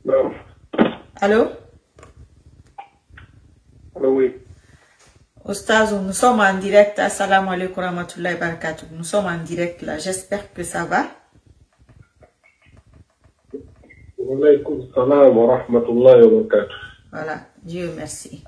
Allô? Allô, oui. Oustaz, nous sommes en direct. Assalamu alaikum warahmatullahi wabarakatuh. Nous sommes en direct là. J'espère que ça va. Wa alaykum salam wa rahmatullahi wa barakatuh. Voilà, Dieu merci.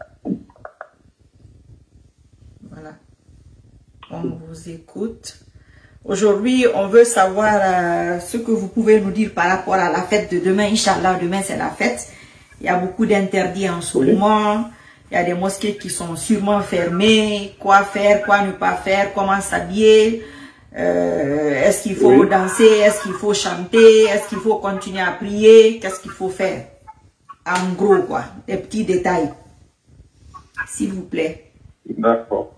Voilà. On vous écoute. Aujourd'hui, on veut savoir ce que vous pouvez nous dire par rapport à la fête de demain. Inch'Allah, demain c'est la fête. Il y a beaucoup d'interdits en ce moment. Il y a des mosquées qui sont sûrement fermées. Quoi faire, quoi ne pas faire, comment s'habiller. Est-ce qu'il faut danser, est-ce qu'il faut chanter, est-ce qu'il faut continuer à prier, qu'est-ce qu'il faut faire? En gros, quoi, des petits détails. S'il vous plaît. D'accord.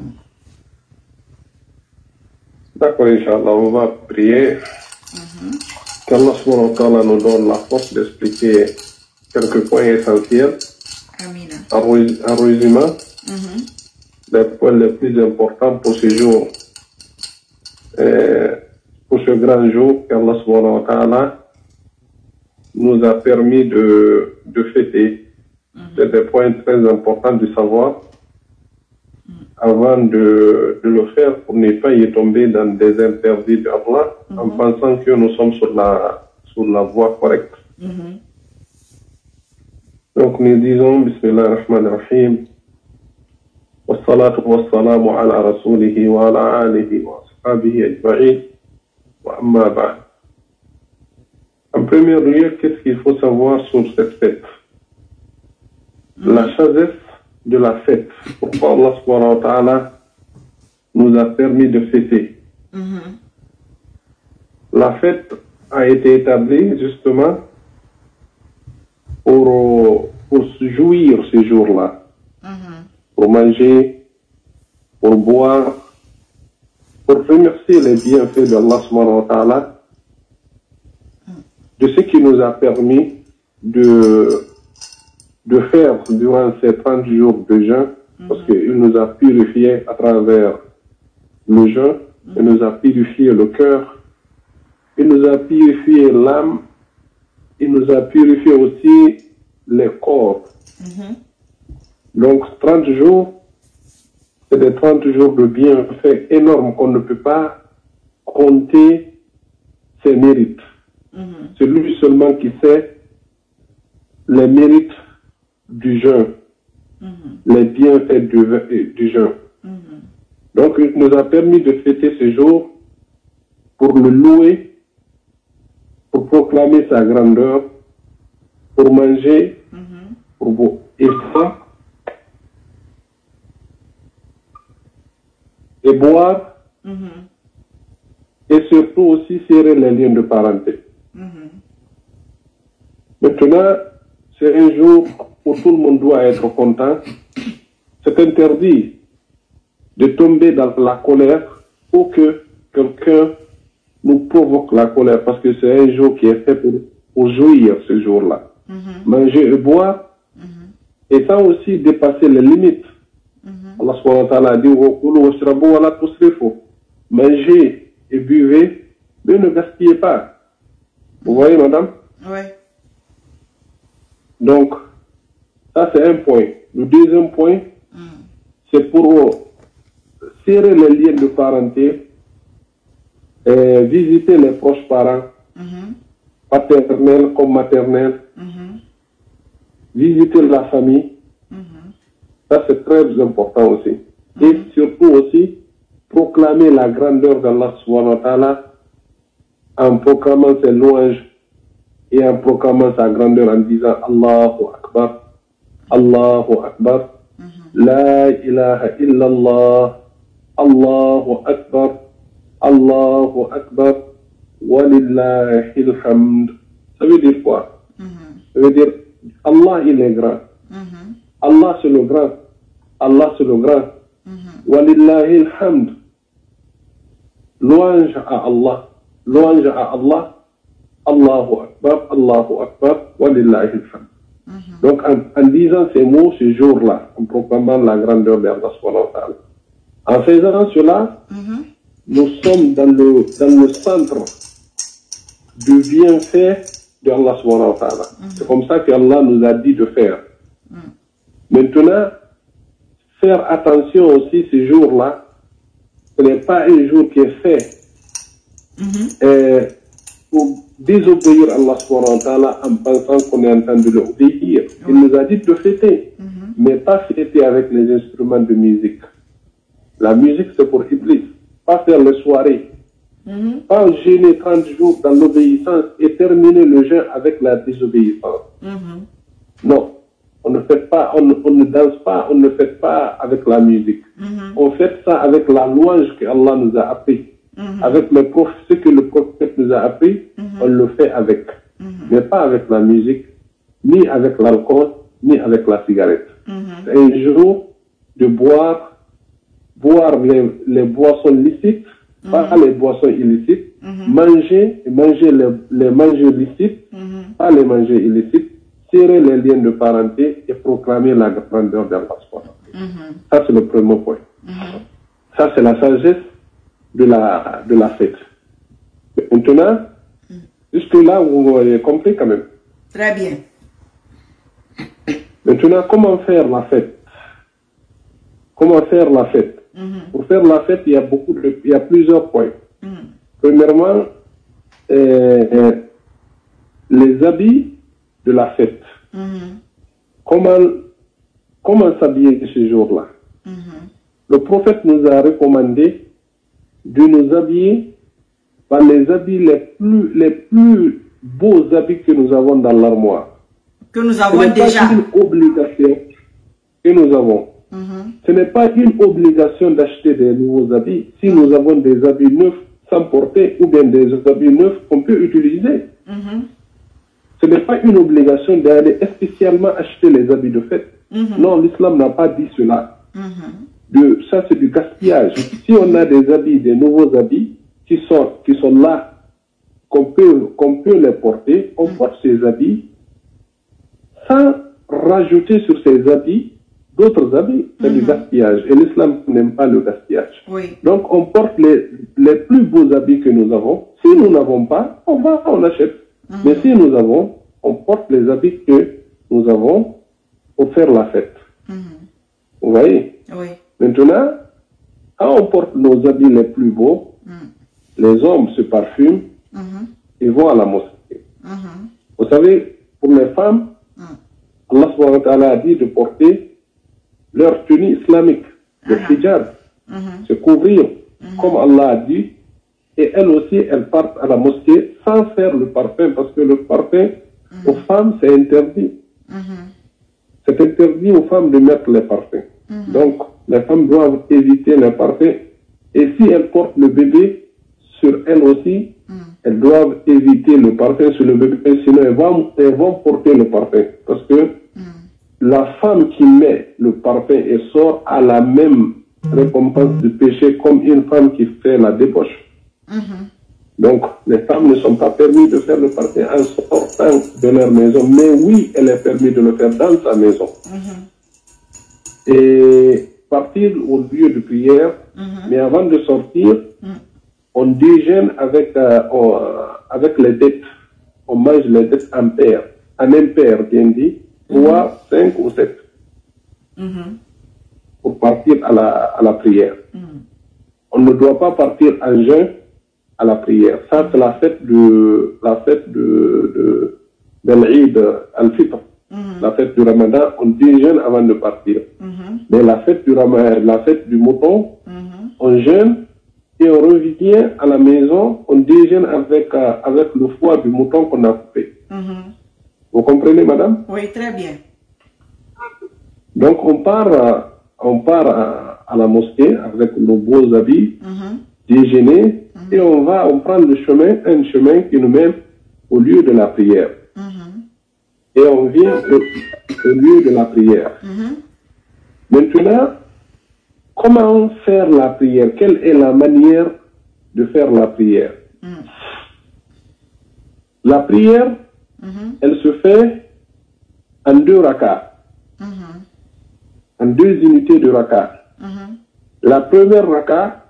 D'accord, Inch'Allah, on va prier. Qu'Allah subhanahu wa ta'ala nous donne la force d'expliquer quelques points essentiels. Amina. En résumant, les points les plus importants pour ce jour. Pour ce grand jour qu'Allah subhanahu wa ta'ala nous a permis de fêter. C'est des points très importants de savoir avant de le faire pour ne pas y tomber dans des interdits d'Allah en pensant que nous sommes sur la voie correcte. Donc nous disons Bismillah ar-Rahman ar-Rahim wa salatu wa salamu ala rasulihi wa ala alihi wa ashabihi ajma'in wa amma ba'd. En premier lieu, qu'est-ce qu'il faut savoir sur cette fête? La sagesse de la fête. Pourquoi Allah subhanahu wa ta'ala nous a permis de fêter? La fête a été établie justement pour jouir ce jour-là. Pour manger, pour boire, pour remercier les bienfaits d'Allah subhanahu wa ta'ala, de ce qui nous a permis de faire durant ces 30 jours de jeûne, parce qu'il nous a purifié à travers le jeûne, il nous a purifié le cœur, il nous a purifié l'âme, il nous a purifié aussi les corps. Donc 30 jours, c'est des 30 jours de bienfaits énormes qu'on ne peut pas compter ses mérites. C'est lui seulement qui sait les mérites du jeûne, les bienfaits du jeûne. Donc il nous a permis de fêter ce jour pour le louer, pour proclamer sa grandeur, pour manger, pour boire. Et boire, et surtout aussi serrer les liens de parenté. Maintenant, c'est un jour où tout le monde doit être content. C'est interdit de tomber dans la colère ou que quelqu'un nous provoque la colère, parce que c'est un jour qui est fait pour jouir ce jour-là. Manger et boire, et sans aussi dépasser les limites. Allah subhanahu wa ta'ala a dit mangez et buvez, mais ne gaspillez pas. Vous voyez, madame? Oui. Donc, ça c'est un point. Le deuxième point, c'est pour serrer les liens de parenté, visiter les proches parents, paternels comme maternels, visiter la famille. Ça c'est très important aussi. Et surtout aussi, proclamer la grandeur d'Allah subhanahu wa ta'ala en proclamant ses louanges et en proclamant sa grandeur en disant Allahu Akbar, Allahu Akbar, La ilaha illallah, Allahu Akbar, Allahu Akbar, Walillahil hamd. Ça veut dire quoi? Ça veut dire Allah il est grand. Allah c'est le grand. Allah c'est le grand. Walillahil hamd. Louange à Allah. Louange à Allah. Allahu Akbar, Walillahil hamd. Donc en disant ces mots ce jour-là, en proclamant la grandeur d'Allah subhanahu wa ta'ala, en faisant cela, nous sommes dans le centre du bienfait d'Allah subhanahu wa ta'ala. C'est comme ça qu'Allah nous a dit de faire. Maintenant, faire attention aussi ces jours-là. Ce n'est pas un jour qui est fait pour désobéir à Allah subhanahu wa ta'ala en pensant qu'on est en train de l'obéir. Il nous a dit de fêter, mais pas fêter avec les instruments de musique. La musique, c'est pour Iblis. Pas faire les soirées. Pas jeûner 30 jours dans l'obéissance et terminer le jeûne avec la désobéissance. Non. On ne fait pas, on ne danse pas, on ne fait pas avec la musique. On fait ça avec la louange que Allah nous a appris. Avec ce que le prophète nous a appris, on le fait avec. Mais pas avec la musique, ni avec l'alcool, ni avec la cigarette. C'est un jour de boire les boissons licites, pas les boissons illicites, manger les manger licites, pas les manger illicites, serrer les liens de parenté et proclamer la grandeur d'Allah. Ça, c'est le premier point. Ça, c'est la sagesse de la fête. Maintenant, jusque-là, vous avez compris quand même. Très bien. Maintenant, comment faire la fête? Comment faire la fête? Pour faire la fête, il y a plusieurs points. Premièrement, les habits de la fête. Comment s'habiller ce jour-là? Le prophète nous a recommandé de nous habiller par les habits les plus beaux habits que nous avons dans l'armoire. Que nous avons déjà. Ce n'est pas une obligation que nous avons. Ce n'est pas une obligation d'acheter des nouveaux habits si nous avons des habits neufs sans porter ou bien des habits neufs qu'on peut utiliser. Ce n'est pas une obligation d'aller spécialement acheter les habits de fête. Non, l'islam n'a pas dit cela. Ça, c'est du gaspillage. Si on a des habits, des nouveaux habits qui sont là, qu'on peut les porter, on porte ces habits sans rajouter sur ces habits d'autres habits. C'est du gaspillage. Et l'islam n'aime pas le gaspillage. Donc, on porte les plus beaux habits que nous avons. Si nous n'avons pas, on achète. Mais si nous avons, on porte les habits que nous avons pour faire la fête. Vous voyez? Maintenant, quand on porte nos habits les plus beaux, les hommes se parfument et vont à la mosquée. Vous savez, pour les femmes, Allah subhanahu wa ta'ala a dit de porter leur tenue islamique, le hijab, se couvrir, comme Allah a dit, et elles aussi, elles partent à la mosquée sans faire le parfum, parce que le parfum, aux femmes, c'est interdit. C'est interdit aux femmes de mettre les parfums. Donc, les femmes doivent éviter les parfums. Et si elles portent le bébé sur elles aussi, elles doivent éviter le parfum sur le bébé, sinon elles vont porter le parfum. Parce que la femme qui met le parfum et sort a la même récompense du péché comme une femme qui fait la débauche. Donc, les femmes ne sont pas permis de faire le parfum en sortant de leur maison. Mais oui, elle est permis de le faire dans sa maison. Et partir au lieu de prière, mais avant de sortir, on déjeune avec les dettes. On mange les dettes en paire, en impair, bien dit, 3, 5 ou 7. Pour partir à la prière. On ne doit pas partir en jeûne à la prière. Ça, c'est la fête de l'Eid al-Fitr. La fête du Ramadan, on déjeune avant de partir. Mais la fête du Ramadan, la fête du mouton, on jeûne et on revient à la maison, on déjeune avec le foie du mouton qu'on a coupé. Vous comprenez, madame? Oui, très bien. Donc, on part à la mosquée avec nos beaux habits, déjeuner, et on prend un chemin qui nous mène au lieu de la prière. Et on vient au lieu de la prière. Maintenant, comment faire la prière? Quelle est la manière de faire la prière? La prière, elle se fait en 2 rakas, en 2 unités de rakas. La première raka,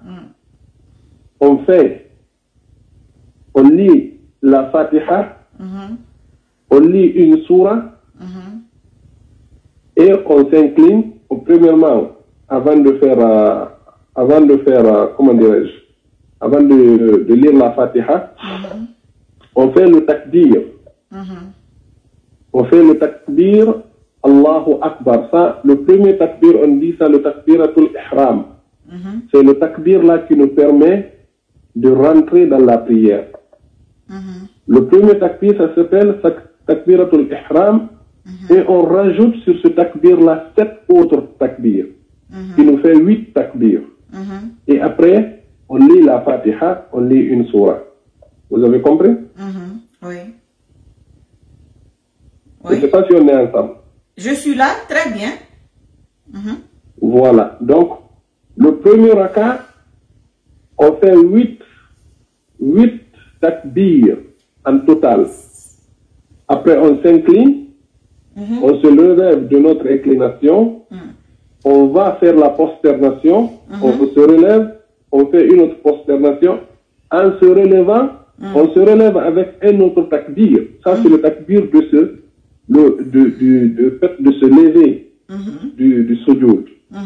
on lit la Fatiha on lit une sourate et on s'incline, premièrement, avant de faire, comment dirais-je, avant de lire la Fatiha, on fait le takbir. On fait le takbir, Allahu Akbar. Ça, le premier takbir, on dit ça, le takbiratul ihram. C'est le takbir là qui nous permet de rentrer dans la prière. Le premier takbir, ça s'appelle takbiratul ihram. Et on rajoute sur ce takbir là 7 autres takbirs, qui nous fait 8 takbirs. Et après, on lit la Fatiha, on lit une sourate. Vous avez compris? Oui. Je ne sais pas si on est ensemble. Je suis là, très bien. Voilà. Donc, le premier raka, on fait 8 takbirs en total. Après, on s'incline, on se relève de notre inclination, on va faire la prosternation, on se relève, on fait une autre prosternation. En se relevant, on se relève avec un autre takbir. Ça, c'est le takbir de fait de se lever du sujoud.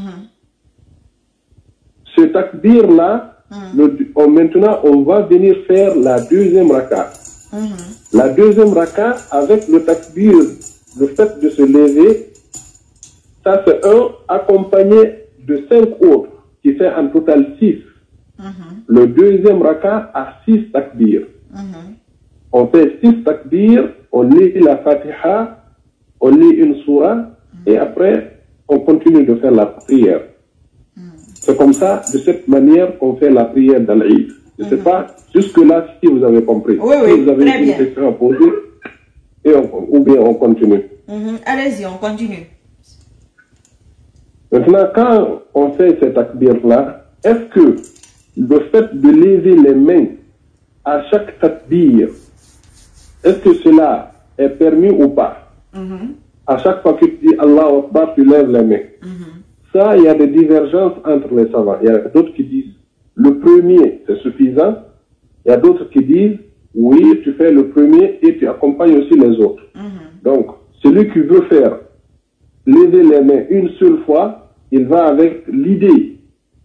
Ce takbir-là, maintenant, on va venir faire la deuxième raka. La deuxième raka, avec le takbir, le fait de se lever, ça c'est un accompagné de 5 autres, qui fait en total 6. Le deuxième raka a 6 takbirs. On fait 6 takbirs, on lit la Fatiha, on lit une sourate, et après, on continue de faire la prière. C'est comme ça, de cette manière, qu'on fait la prière dans l'Eid. Je ne sais pas, jusque-là, si vous avez compris. Oui, si vous avez très une bien. question à poser, ou bien on continue. Allez-y, on continue. Maintenant, quand on fait cet takbir-là, est-ce que le fait de lever les mains à chaque takbir, est-ce que cela est permis ou pas? À chaque fois que tu dis Allahu Akbar, tu lèves les mains. Ça, il y a des divergences entre les savants. Il y a d'autres qui disent le premier, c'est suffisant. Il y a d'autres qui disent oui, tu fais le premier et tu accompagnes aussi les autres. Donc, celui qui veut faire lever les mains une seule fois, il va avec l'idée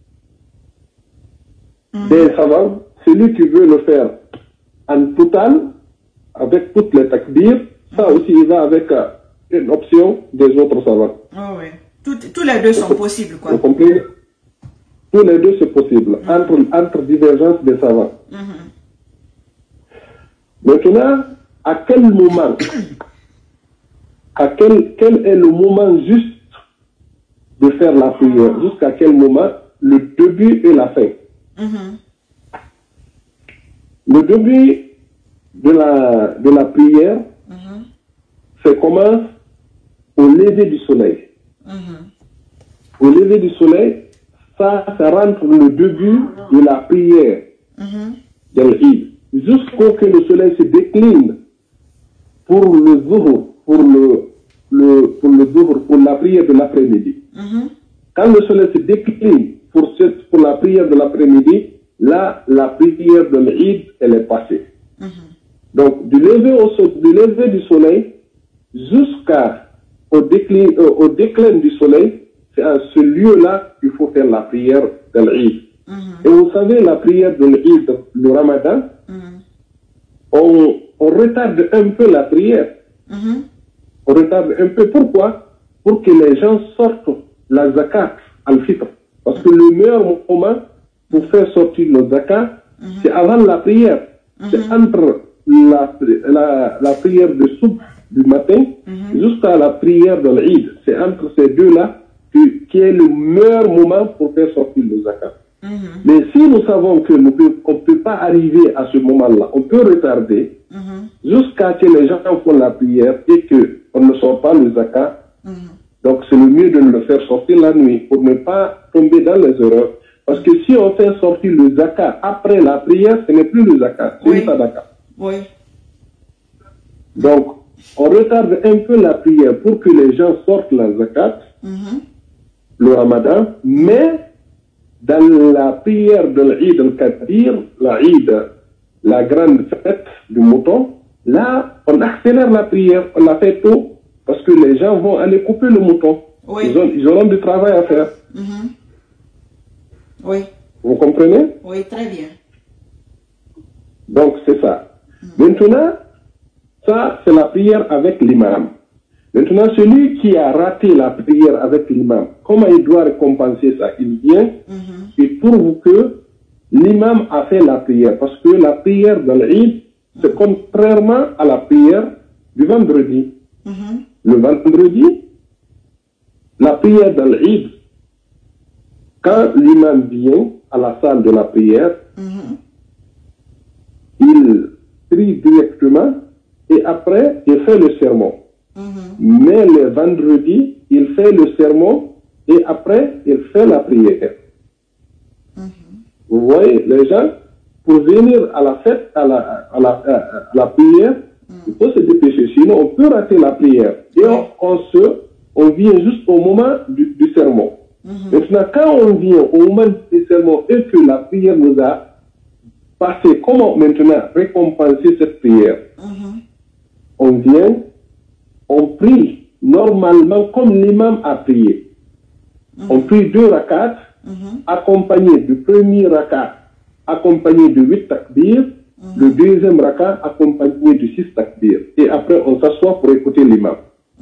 des savants. Celui qui veut le faire en total, avec toutes les takbirs, ça aussi, il va avec une option des autres savants. Oh, oui. Tous les deux sont possibles, quoi. Vous comprenez? Tous les deux, c'est possible, entre divergences des savants. Maintenant, à quel moment, quel est le moment juste de faire la prière? Jusqu'à quel moment? Le début et la fin. Le début de la prière, ça commence au lever du soleil. Au lever du soleil, ça rentre le début de la prière de l'Eid. Jusqu'au que le soleil se décline pour le zuhr, pour la prière de l'après-midi. Quand le soleil se décline pour la prière de l'après-midi, là, la prière de l'Eid, elle est passée. Donc, du lever du soleil jusqu'au déclin du soleil, c'est à ce lieu-là qu'il faut faire la prière de l'Eid. Et vous savez, la prière de l'Eid, le Ramadan, on retarde un peu la prière. On retarde un peu. Pourquoi? Pour que les gens sortent la zakat al-fitr. Parce que le meilleur moment pour faire sortir le zakat, c'est avant la prière. C'est entre la prière de soub du matin jusqu'à la prière de l'Eid. C'est entre ces deux-là qui est le meilleur moment pour faire sortir le zakat. Mais si nous savons qu'on ne peut pas arriver à ce moment-là, on peut retarder jusqu'à ce que les gens font la prière et qu'on ne sort pas le zakat. Donc c'est le mieux de le faire sortir la nuit pour ne pas tomber dans les erreurs. Parce que si on fait sortir le zakat après la prière, ce n'est plus le zakat, c'est une sadaka. Donc, on retarde un peu la prière pour que les gens sortent la zakat, le Ramadan, mais dans la prière de l'Eid al-Kabir, la grande fête du mouton, Là, on accélère la prière, on la fait tôt, parce que les gens vont aller couper le mouton. Oui. Ils auront du travail à faire. Oui. Vous comprenez? Oui, très bien. Donc, c'est ça. Maintenant, ça, c'est la prière avec l'imam. Maintenant, celui qui a raté la prière avec l'imam, comment il doit récompenser ça? Il vient et prouve que l'imam a fait la prière. Parce que la prière dans l'Eid, c'est contrairement à la prière du vendredi. Le vendredi, la prière dans l'Eid, quand l'imam vient à la salle de la prière, il prie directement et après, il fait le sermon. Mais le vendredi, il fait le sermon et après, il fait la prière. Vous voyez, les gens, pour venir à la fête, à la prière, il faut se dépêcher, sinon on peut rater la prière. Et on vient juste au moment du sermon. Maintenant, quand on vient au moment du sermon et que la prière nous a passé, comment maintenant récompenser cette prière? On vient, on prie normalement comme l'imam a prié. On prie 2 rakats, accompagné du premier rakat, accompagné de 8 takbir, le deuxième rakat accompagné de 6 takbir. Et après, on s'assoit pour écouter l'imam.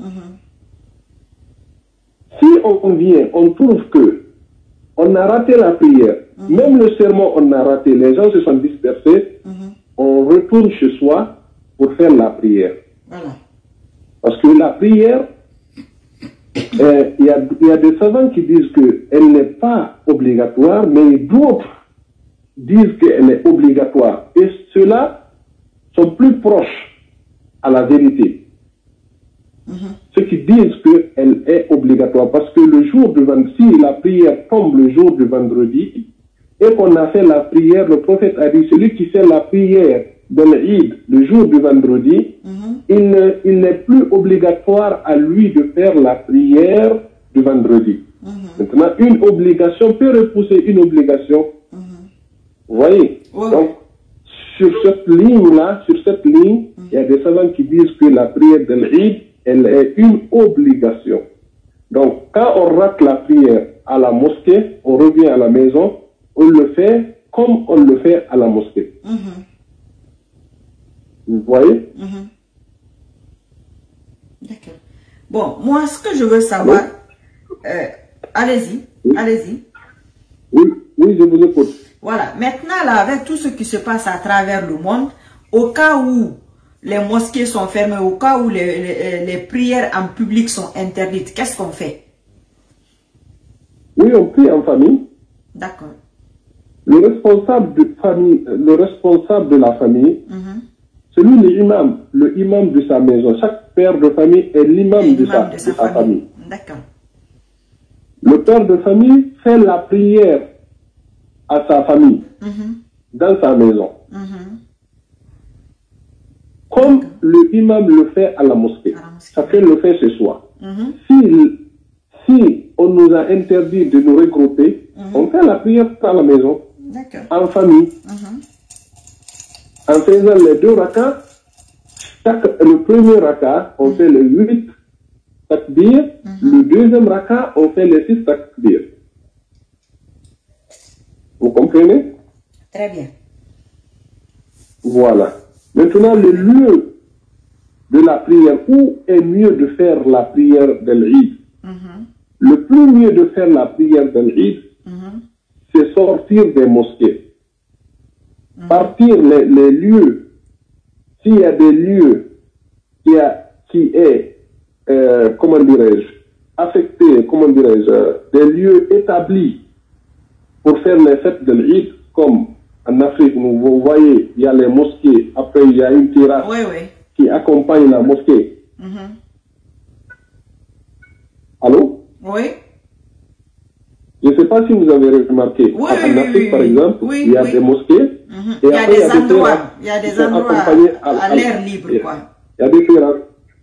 Si on vient, on trouve que on a raté la prière, même le sermon on a raté, les gens se sont dispersés, on retourne chez soi pour faire la prière. Voilà. Parce que la prière, il y a des savants qui disent qu'elle n'est pas obligatoire, mais d'autres disent qu'elle est obligatoire. Et ceux-là sont plus proches à la vérité. Ceux qui disent qu'elle est obligatoire. Parce que le jour du vendredi, si la prière tombe le jour du vendredi, et qu'on a fait la prière, le prophète a dit, celui qui fait la prière de l'Eid le jour du vendredi, il n'est plus obligatoire à lui de faire la prière du vendredi. Maintenant, une obligation peut repousser une obligation. Vous voyez? Donc, sur cette ligne-là, il y a des savants qui disent que la prière de l'Eid, elle est une obligation. Donc, quand on rate la prière à la mosquée, on revient à la maison, on le fait comme on le fait à la mosquée. Vous voyez? D'accord. Bon, moi, ce que je veux savoir... allez-y, allez-y. Oui, je vous écoute. Voilà. Maintenant, là, avec tout ce qui se passe à travers le monde, au cas où les mosquées sont fermées, au cas où les prières en public sont interdites, qu'est-ce qu'on fait? Oui, on prie en famille. D'accord. Le responsable de la famille, c'est lui le imam de sa maison. Chaque père de famille est l'imam de sa famille. D'accord. Le père de famille fait la prière à sa famille, dans sa maison. Comme le imam le fait à la mosquée. Chacun le fait chez soi. Si on nous a interdit de nous regrouper, on fait la prière à la maison, en famille. En faisant les 2 rakats, le premier rakat, on fait les 8 takbir, le deuxième rakat, on fait les 6 takbir. Vous comprenez? Très bien. Voilà. Maintenant, le lieu de la prière, où est mieux de faire la prière de l'Eid? Le plus mieux de faire la prière de l'Eid, c'est sortir des mosquées. Partir les lieux, s'il y a des lieux qui est, comment dirais-je, affectés, comment dirais-je, des lieux établis pour faire les fêtes de l'Eid, comme en Afrique, vous voyez, il y a les mosquées, après il y a une terrasse qui accompagne la mosquée. Allô? Oui. Je ne sais pas si vous avez remarqué, en Afrique par exemple, il y a des mosquées, et il y a des endroits à l'air libre, quoi. Il y a des terrasses.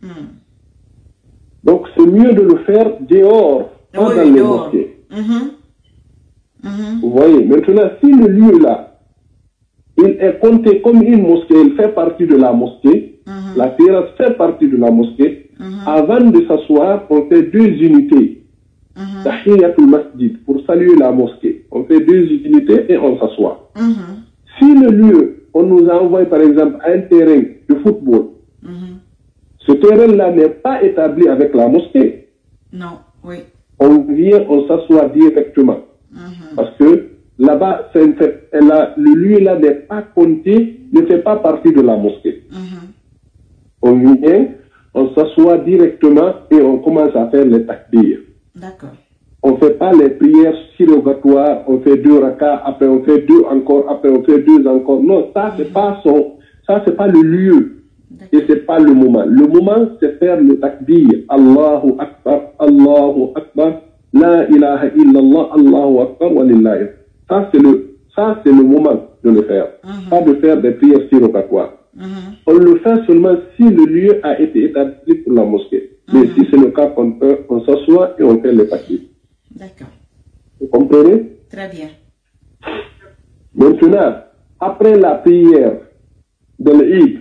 Donc c'est mieux de le faire dehors, pas dans les mosquées. Vous voyez, maintenant si le lieu là il est compté comme une mosquée, il fait partie de la mosquée, la terrasse fait partie de la mosquée. Avant de s'asseoir, on fait 2 unités. Tahiyatul Masjid, pour saluer la mosquée. On fait 2 unités et on s'assoit. Si le lieu, on nous a envoyé par exemple à un terrain de football, ce terrain-là n'est pas établi avec la mosquée. Non, oui. On vient, on s'assoit directement. Parce que là-bas, le lieu-là n'est pas compté, ne fait pas partie de la mosquée. On vient, on s'assoit directement et on commence à faire les takbir. D'accord. On ne fait pas les prières surrogatoires, on fait 2 rakas, après on fait 2 encore, après on fait 2 encore. Non, ça c'est pas le lieu. Et c'est pas le moment. Le moment, c'est faire le takbir. Allahu Akbar, la ilaha illallah, Allahu Akbar, walillahi. Ça c'est le moment de le faire. Pas de faire des prières surrogatoires. On le fait seulement si le lieu a été établi pour la mosquée. Mais si c'est le cas, on s'assoit et on fait le takbir. D'accord. Vous comprenez? Très bien. Maintenant, après la prière de l'Eid,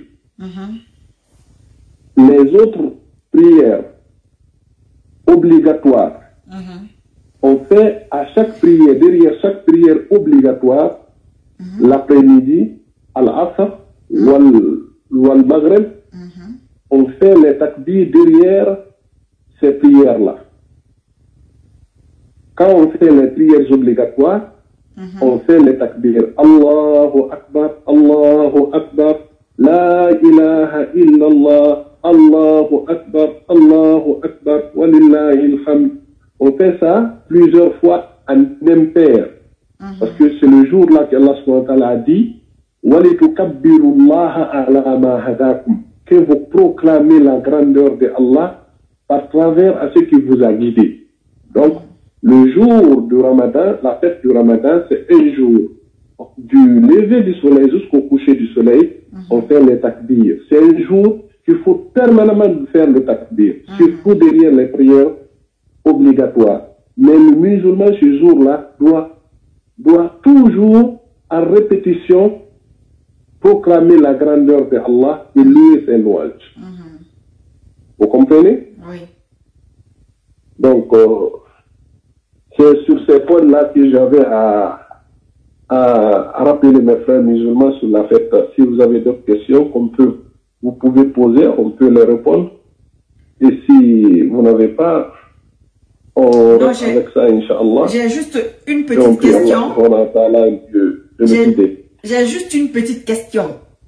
les autres prières obligatoires, on fait à chaque prière, derrière chaque prière obligatoire, l'après-midi, al-Asr, wal Maghreb, on fait les takbir derrière ces prières-là. Quand on fait les prières obligatoires, on fait les takbir. Allahu Akbar, la ilaha illallah, Allahu Akbar, walillahi alhamd. On fait ça plusieurs fois en impair. Parce que c'est le jour là qu'Allah subhanahu wa ta'ala a dit walitukabbirullaha ala ma hadakum, que vous proclamez la grandeur de Allah par travers à ce qui vous a guidé. Donc, le jour du Ramadan, la fête du Ramadan, c'est un jour du lever du soleil jusqu'au coucher du soleil, on fait les takbir. C'est un jour qu'il faut permanemment faire le takbir, surtout derrière les prières obligatoires. Mais le musulman, ce jour-là, doit toujours, en répétition, proclamer la grandeur de Allah et louer ses louanges. Vous comprenez? Oui. Donc, c'est sur ces points-là que j'avais à rappeler mes frères musulmans sur la fête. Si vous avez d'autres questions vous pouvez poser, on peut les répondre. Et si vous n'avez pas, on reste avec ça, Inch'Allah. J'ai juste une petite question. J'ai juste une petite question.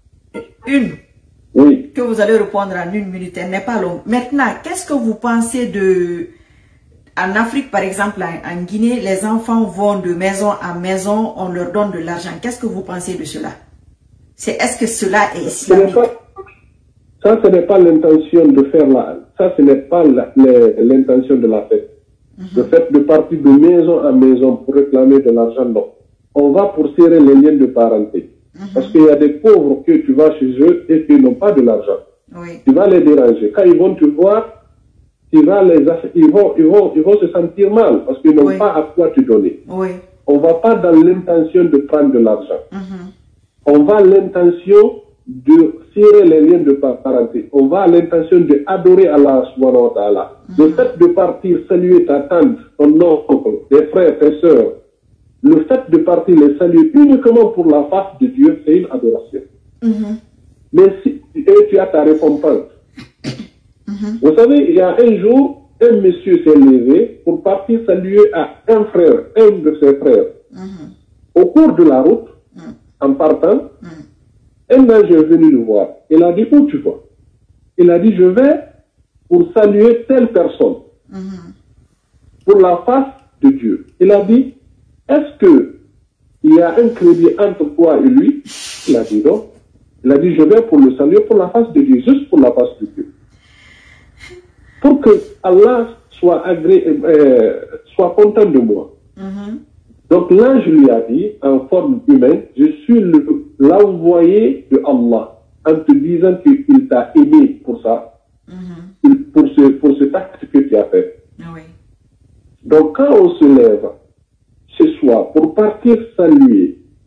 Oui. Que vous allez répondre en 1 minute. Elle n'est pas longue. Maintenant, qu'est-ce que vous pensez de... En Afrique, par exemple, en Guinée, les enfants vont de maison en maison, on leur donne de l'argent. Qu'est-ce que vous pensez de cela? Est-ce que cela est islamique? Ça, ce n'est pas l'intention de faire ça, ce n'est pas l'intention de la fête. Le fait de partir de maison en maison pour réclamer de l'argent, non. On va pour serrer les liens de parenté. Parce qu'il y a des pauvres que tu vas chez eux et qui n'ont pas de l'argent. Oui. Tu vas les déranger. Quand ils vont te voir, ils vont se sentir mal parce qu'ils n'ont pas à quoi te donner. Oui. On ne va pas dans l'intention de prendre de l'argent. On va à l'intention de serrer les liens de parenté. On va à l'intention d'adorer Allah subhanahu wa ta'ala. Le fait de partir saluer ta tante, ton oncle, tes frères, tes sœurs, le fait de partir les saluer uniquement pour la face de Dieu, c'est une adoration. Mais si tu as ta récompense. Vous savez, il y a un jour, un monsieur s'est levé pour partir saluer à un de ses frères. Au cours de la route, en partant, un ange est venu le voir. Il a dit, où tu vas? Il a dit, je vais pour saluer telle personne. Pour la face de Dieu. Il a dit, est-ce qu'il y a un crédit entre toi et lui? Il a dit non. Il a dit, je vais pour le saluer pour la face de Dieu, juste pour la face de Dieu. Pour que Allah soit soit content de moi. Donc l'ange lui a dit, en forme humaine, je suis l'envoyé de Allah, en te disant qu'il t'a aimé pour ça, pour cet acte que tu as fait. Oui. Donc quand on se lève ce soir pour partir saluer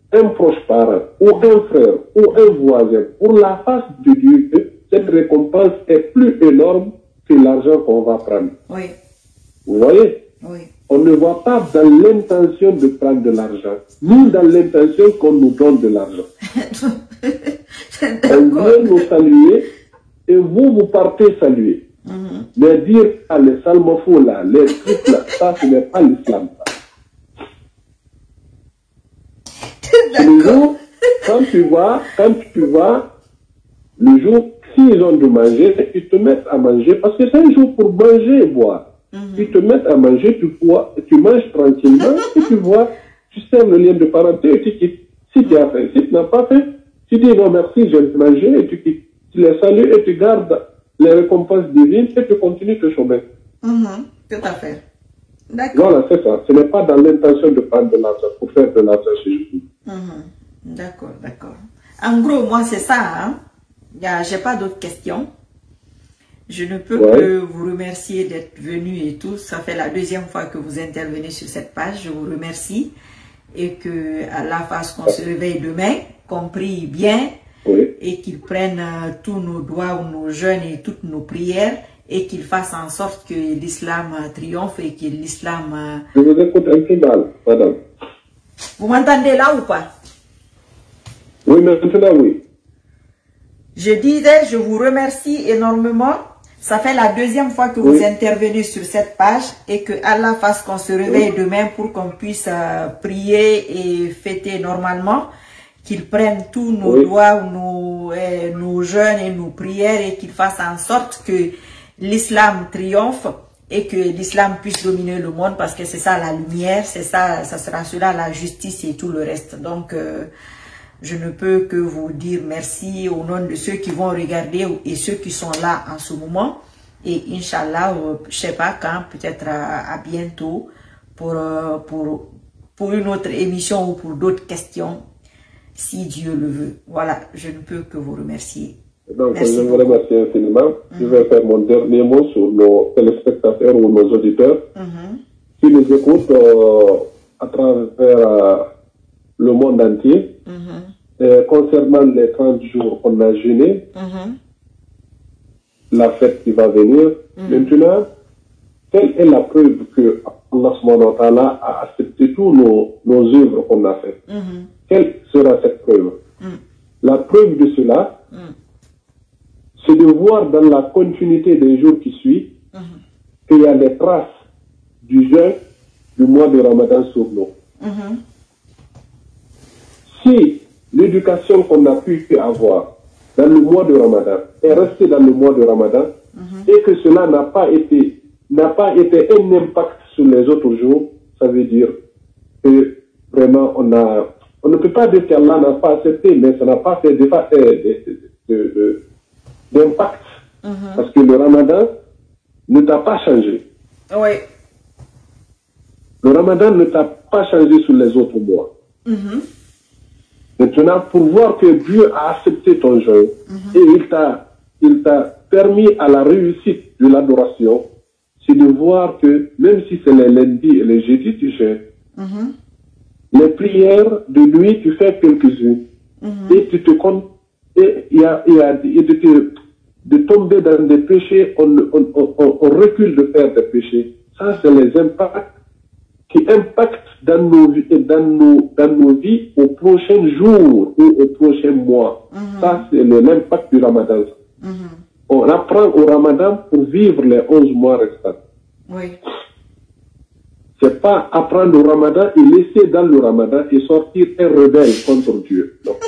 un proche parent, ou un frère, ou un voisin, pour la face de Dieu, cette récompense est plus énorme que l'argent qu'on va prendre. Oui. Vous voyez? Oui. On ne voit pas dans l'intention de prendre de l'argent, ni dans l'intention qu'on nous donne de l'argent. On vient nous saluer et vous partez saluer. Mais dire les salmafous là, les trucs là, ça ce n'est pas l'islam. Le jour, quand tu vois, le jour, s'ils ont de manger, ils te mettent à manger, parce que c'est un jour pour manger et boire. Ils te mettent à manger, tu manges tranquillement, et tu vois, tu sers le lien de parenté et tu quittes. Si tu as fait, si tu n'as pas fait, tu dis non merci, je vais manger et tu quittes. Tu les salues et tu gardes les récompenses divines et tu continues ton chemin. Tout à fait. D'accord. Voilà, c'est ça. Ce n'est pas dans l'intention de prendre de l'argent pour faire de l'argent chez vous. D'accord, d'accord. En gros, moi, c'est ça. Hein? Je n'ai pas d'autres questions. Je ne peux que vous remercier d'être venu et tout. Ça fait la deuxième fois que vous intervenez sur cette page. Je vous remercie. Et que Allah fasse qu'on se réveille demain, qu'on prie bien. Et qu'il prenne tous nos doigts ou nos jeûnes et toutes nos prières et qu'il fasse en sorte que l'islam triomphe et que l'islam... Je vous écoute un peu mal, madame. Vous m'entendez là ou pas? Oui, maintenant oui. Je disais, je vous remercie énormément. Ça fait la deuxième fois que vous intervenez sur cette page et que Allah fasse qu'on se réveille demain pour qu'on puisse prier et fêter normalement. Qu'il prenne tous nos doigts, nos jeûnes et nos prières et qu'il fasse en sorte que l'islam triomphe et que l'islam puisse dominer le monde parce que c'est ça la lumière, c'est ça, ça sera cela la justice et tout le reste. Donc, je ne peux que vous dire merci au nom de ceux qui vont regarder et ceux qui sont là en ce moment. Et Inch'Allah, je sais pas quand, peut-être à bientôt pour une autre émission ou pour d'autres questions. Si Dieu le veut. Voilà, je ne peux que vous remercier. Donc, je vous remercie infiniment. Je vais faire mon dernier mot sur nos téléspectateurs ou nos auditeurs qui nous écoutent à travers le monde entier. Concernant les 30 jours qu'on a jeûné, la fête qui va venir. Maintenant, quelle est la preuve que Allah subhanahu wa ta'ala a accepté tous nos œuvres qu'on a faites? Quelle sera cette preuve? La preuve de cela, c'est de voir dans la continuité des jours qui suivent qu'il y a des traces du jeûne du mois de Ramadan sur nous. Si l'éducation qu'on a pu avoir dans le mois de Ramadan est restée dans le mois de Ramadan et que cela n'a pas été un impact sur les autres jours, ça veut dire que vraiment on ne peut pas dire qu'Allah n'a pas accepté, mais ça n'a pas fait d'impact. Parce que le Ramadan ne t'a pas changé. Oui. Le Ramadan ne t'a pas changé sur les autres mois. Maintenant, pour voir que Dieu a accepté ton jeûne et il t'a permis à la réussite de l'adoration, c'est de voir que même si c'est les lundis et les jeudis, tu jeûnes. Les prières de nuit, tu fais quelques-unes. Et tu te comptes, et de tomber dans des péchés, on recule de faire des péchés. Ça, c'est les impacts qui impactent dans nos vies au prochain jour ou au prochain mois. Ça, c'est l'impact du Ramadan. On apprend au Ramadan pour vivre les 11 mois restants. Oui. C'est pas apprendre au Ramadan et laisser dans le Ramadan et sortir un rebelle contre Dieu. Non.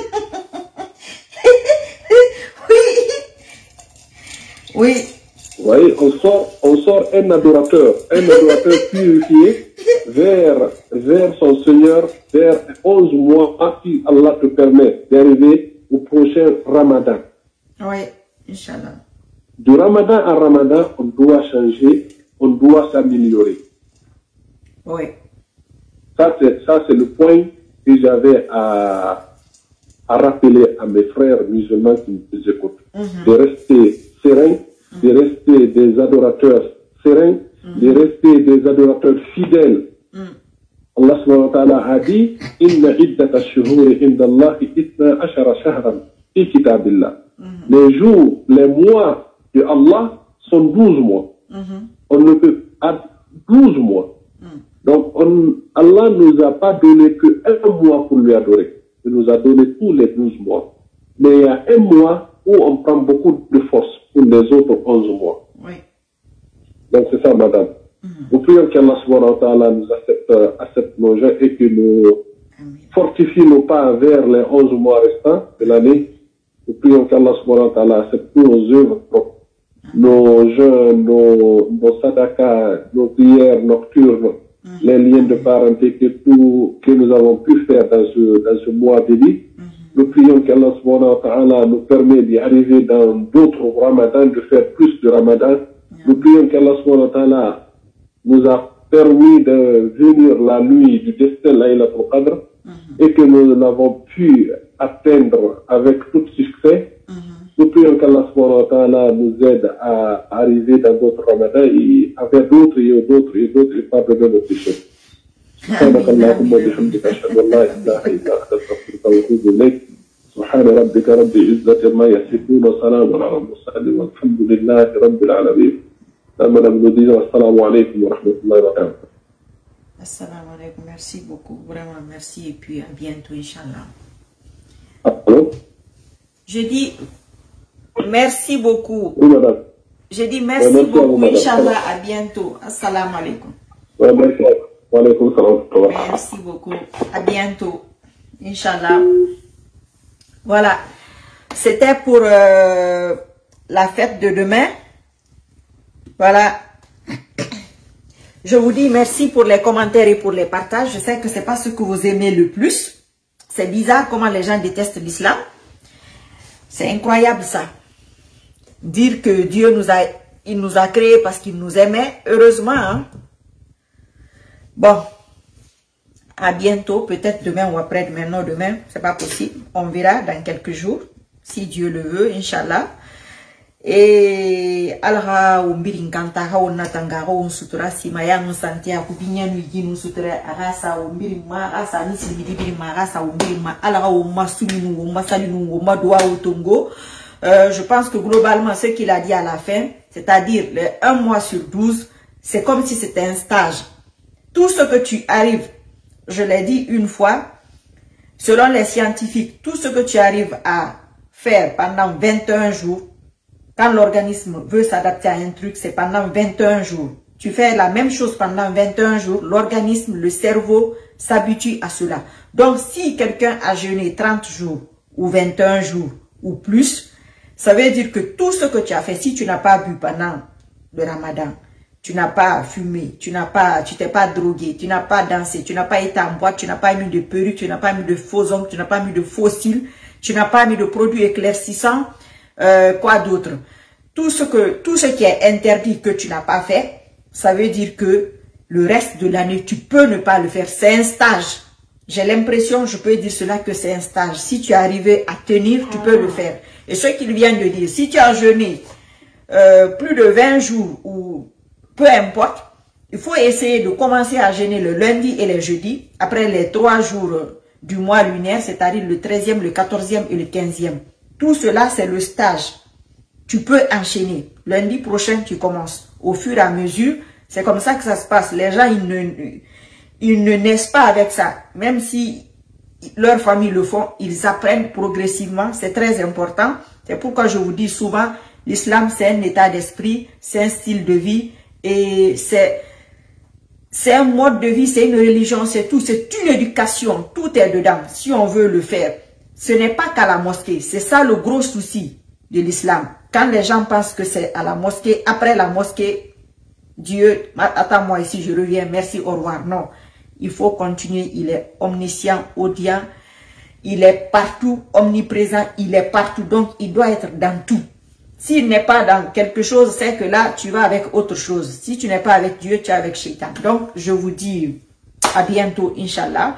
Oui. Vous voyez, on sort un adorateur purifié vers son Seigneur, vers 11 mois, si Allah te permet d'arriver au prochain Ramadan. Oui, Inch'Allah. De Ramadan à Ramadan, on doit changer, on doit s'améliorer. Oui. Ça, c'est le point que j'avais à rappeler à mes frères musulmans qui nous écoutent. De rester sereins, de rester des adorateurs sereins, de rester des adorateurs fidèles. Allah subhanahu wa ta'ala a dit Inna iddata ash-shuhuri inda Allahi 12 shahran fi kitabillah. Les jours, les mois de Allah sont 12 mois. On ne peut pas 12 mois. Donc Allah ne nous a pas donné que un mois pour lui adorer. Il nous a donné tous les 12 mois. Mais il y a un mois où on prend beaucoup de force pour les autres 11 mois. Oui. Donc c'est ça, madame. Nous prions qu'Allah subhanahu wa ta'ala nous accepte nos jeux et que nous fortifie nos pas vers les 11 mois restants de l'année. Nous prions qu'Allah subhanahu wa ta'ala accepte tous nos œuvres propres, nos jeûnes, nos sadakas, nos prières nocturnes, les liens de parenté que nous avons pu faire dans ce mois béni. Nous prions qu'Allah subhanahu wa ta'ala nous permet d'y arriver dans d'autres ramadans, de faire plus de ramadan. Nous prions qu'Allah subhanahu wa ta'ala nous a permis de venir la nuit du destin Laylatul Qadr et que nous l'avons pu atteindre avec tout succès. Nous prions qu'Allah subhanahu wa ta'ala nous aide à arriver dans d'autres ramadans et à faire d'autres et d'autres et d'autres et pardonner nos péchés. سبحانك اللهم وبحمدك أشهد أن لا إله إلا أنت أستغفرك وأتوب إليك سبحان ربك رب العزة عما يصفون وسلام على المرسلين والحمد لله رب العالمين. Assalamu alaikum wa rahmatullahi wa barakatuh. Assalamu alaikum, merci beaucoup, vraiment merci et puis à bientôt, Inch'Allah. Allô? Je dis merci beaucoup. Oui, madame. Je dis merci beaucoup, Inch'Allah, à bientôt. Assalamu alaikum. Ouais, merci. Wa alaikum salam. Merci beaucoup, à bientôt, Inch'Allah. Voilà, c'était pour la fête de demain. Voilà. Je vous dis merci pour les commentaires et pour les partages. Je sais que ce n'est pas ce que vous aimez le plus. C'est bizarre comment les gens détestent l'islam. C'est incroyable ça. Dire que Dieu nous a créés parce qu'il nous aimait. Heureusement. Hein? Bon. À bientôt. Peut-être demain ou après-demain. Non, demain. C'est pas possible. On verra dans quelques jours. Si Dieu le veut. Inch'Allah. Et alha umbiri nkanta ha onatanga ha onsutura sima ya nsantia kupinya nuigi nsutura arasa umbiri ma asa ni sibiri ma arasa umbiri ma alha umasuni nu umasali nu umadwa utongo. Je pense que globalement ce qu'il a dit à la fin, c'est-à-dire les 1 mois sur 12, c'est comme si c'était un stage. Tout ce que tu arrives, je l'ai dit une fois, selon les scientifiques, tout ce que tu arrives à faire pendant 21 jours, quand l'organisme veut s'adapter à un truc, c'est pendant 21 jours. Tu fais la même chose pendant 21 jours, l'organisme, le cerveau s'habitue à cela. Donc, si quelqu'un a jeûné 30 jours ou 21 jours ou plus, ça veut dire que tout ce que tu as fait, si tu n'as pas bu pendant le ramadan, tu n'as pas fumé, tu t'es pas drogué, tu n'as pas dansé, tu n'as pas été en boîte, tu n'as pas mis de perruque, tu n'as pas mis de faux ongles, tu n'as pas mis de faux cils, tu n'as pas mis de produits éclaircissants, quoi d'autre? Tout ce qui est interdit que tu n'as pas fait, ça veut dire que le reste de l'année, tu peux ne pas le faire. C'est un stage. J'ai l'impression, je peux dire cela, que c'est un stage. Si tu es arrivé à tenir, tu peux le faire. Et ce qu'il vient de dire, si tu as jeûné plus de 20 jours ou peu importe, il faut essayer de commencer à jeûner le lundi et le jeudi, après les 3 jours du mois lunaire, c'est-à-dire le 13e, le 14e et le 15e. Tout cela, c'est le stage. Tu peux enchaîner. Lundi prochain, tu commences. Au fur et à mesure, c'est comme ça que ça se passe. Les gens, ils ne naissent pas avec ça. Même si leur famille le font, ils apprennent progressivement. C'est très important. C'est pourquoi je vous dis souvent, l'islam, c'est un état d'esprit, c'est un style de vie et c'est un mode de vie, c'est une religion, c'est tout. C'est une éducation. Tout est dedans, si on veut le faire. Ce n'est pas qu'à la mosquée. C'est ça le gros souci de l'islam. Quand les gens pensent que c'est à la mosquée, après la mosquée, Dieu, attends-moi ici, je reviens, merci, au revoir. Non, il faut continuer. Il est omniscient, audient, il est partout, omniprésent, il est partout. Donc, il doit être dans tout. S'il n'est pas dans quelque chose, c'est que là, tu vas avec autre chose. Si tu n'es pas avec Dieu, tu es avec Shaitan. Donc, je vous dis à bientôt, Inch'Allah.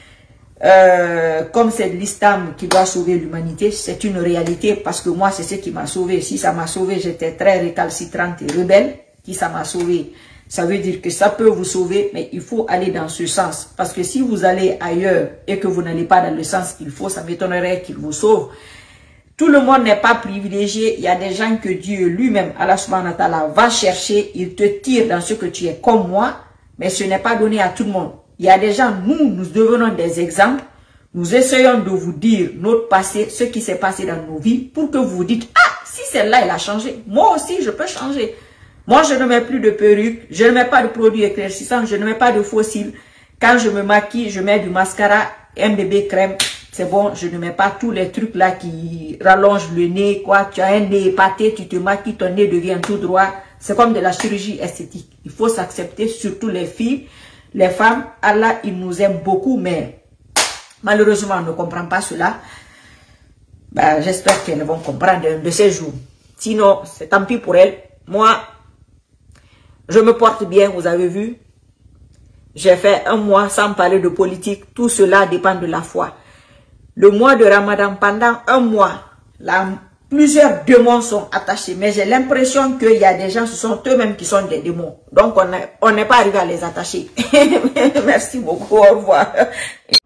Comme c'est l'islam qui doit sauver l'humanité, c'est une réalité parce que moi c'est ce qui m'a sauvé. Si ça m'a sauvé, j'étais très récalcitrante et rebelle. Qui ça m'a sauvé, Ça veut dire que ça peut vous sauver, mais il faut aller dans ce sens. Parce que si vous allez ailleurs et que vous n'allez pas dans le sens qu'il faut, ça m'étonnerait qu'il vous sauve. Tout le monde n'est pas privilégié. Il y a des gens que Dieu lui-même, Allah subhanahu wa ta'ala, va chercher. Il te tire dans ce que tu es comme moi, mais ce n'est pas donné à tout le monde. Il y a des gens, nous devenons des exemples. Nous essayons de vous dire notre passé, ce qui s'est passé dans nos vies, pour que vous vous dites, ah, si celle-là, elle a changé, moi aussi, je peux changer. Moi, je ne mets plus de perruque, je ne mets pas de produits éclaircissants, je ne mets pas de faux cils. Quand je me maquille, je mets du mascara, un bébé crème, c'est bon, je ne mets pas tous les trucs là qui rallongent le nez, quoi. Tu as un nez épaté, tu te maquilles, ton nez devient tout droit. C'est comme de la chirurgie esthétique. Il faut s'accepter, surtout les filles, les femmes. Allah, il nous aime beaucoup, mais malheureusement, on ne comprend pas cela. Ben, j'espère qu'elles vont comprendre de ces jours. Sinon, c'est tant pis pour elles. Moi, je me porte bien, vous avez vu. J'ai fait un mois sans parler de politique. Tout cela dépend de la foi. Le mois de Ramadan, pendant un mois, là, plusieurs démons sont attachés. Mais j'ai l'impression qu'il y a des gens, ce sont eux-mêmes qui sont des démons. Donc, on n'est pas arrivé à les attacher. Merci beaucoup. Au revoir.